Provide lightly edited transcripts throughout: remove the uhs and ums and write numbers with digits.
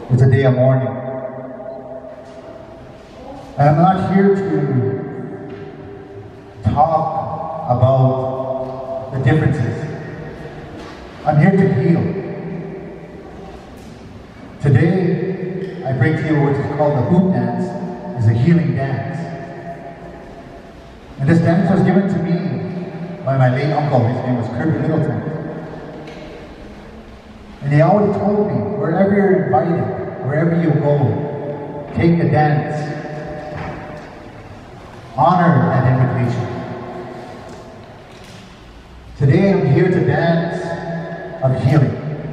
It's a day of mourning. And I'm not here to talk about the differences. I'm here to heal. Today, I bring to you what is called the hoop dance. It's a healing dance. And this dance was given to me by my late uncle. His name was Kirby Middleton. And he always told me, wherever you're invited, wherever you go, take the dance. Honor that invitation. Today I'm here to dance of healing.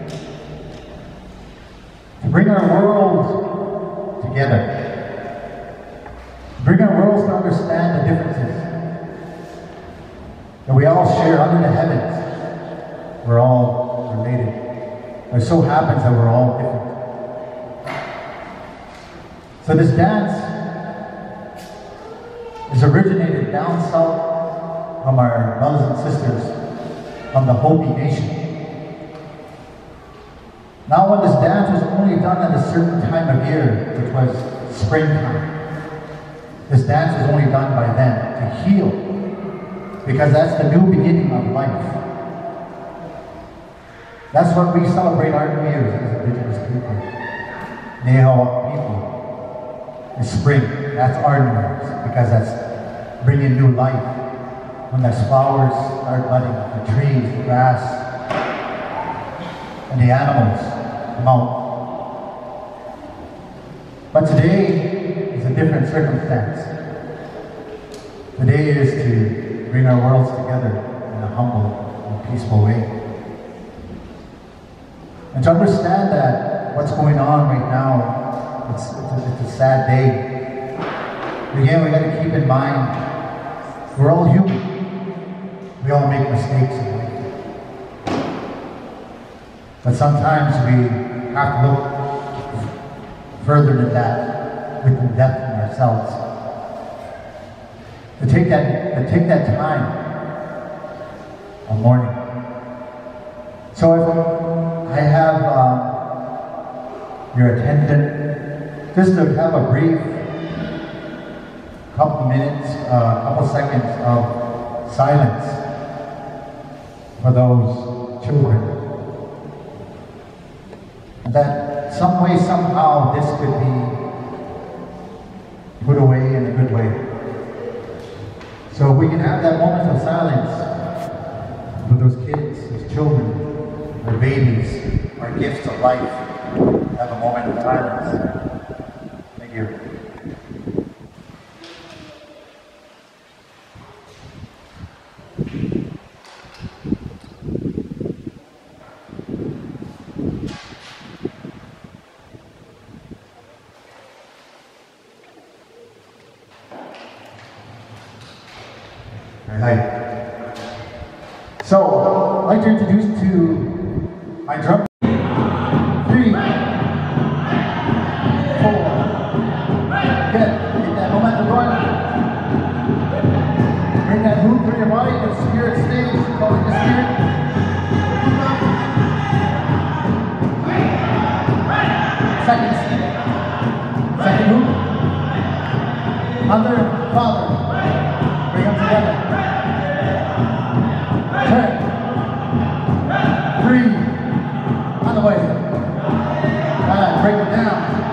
To bring our world together. To bring our worlds to understand the differences that we all share under the heavens. We're all related. It so happens that we're all different. So this dance is originated down south from our brothers and sisters from the Hopi Nation. Now when this dance was only done at a certain time of year, which was springtime, this dance was only done by them to heal, because that's the new beginning of life. That's what we celebrate our New Year's as Indigenous people. Nehawak people. It's spring. That's our New Year's, because that's bringing new life. When the flowers start budding, the trees, the grass, and the animals come out. But today is a different circumstance. Today is to bring our worlds together in a humble and peaceful way. And to understand that what's going on right now, it's a sad day. Again, we got to keep in mind, we're all human. We all make mistakes in life. But sometimes we have to look further than that, with the depth in ourselves. To take that time of mourning. So if I have your attention, just to have a brief couple minutes, couple seconds of silence for those children. And that some way, somehow, this could be put away in a good way. So if we can have that moment of silence for those kids, those children, their babies, our gifts of life, have a moment of silence. Thank you. Hi. So, I'd like to introduce to my drum. 3, 4. Get that momentum going. Bring that hoop through your body. The spirit stays. Calling the spirit. Second hoop. Mother, father. Bring them together. 10. 3. On the way. Break it down.